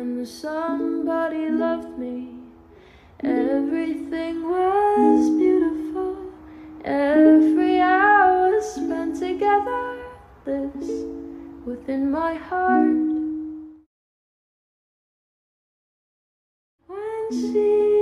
when somebody loved me. Everything was beautiful, every hour spent together lives within my heart. When she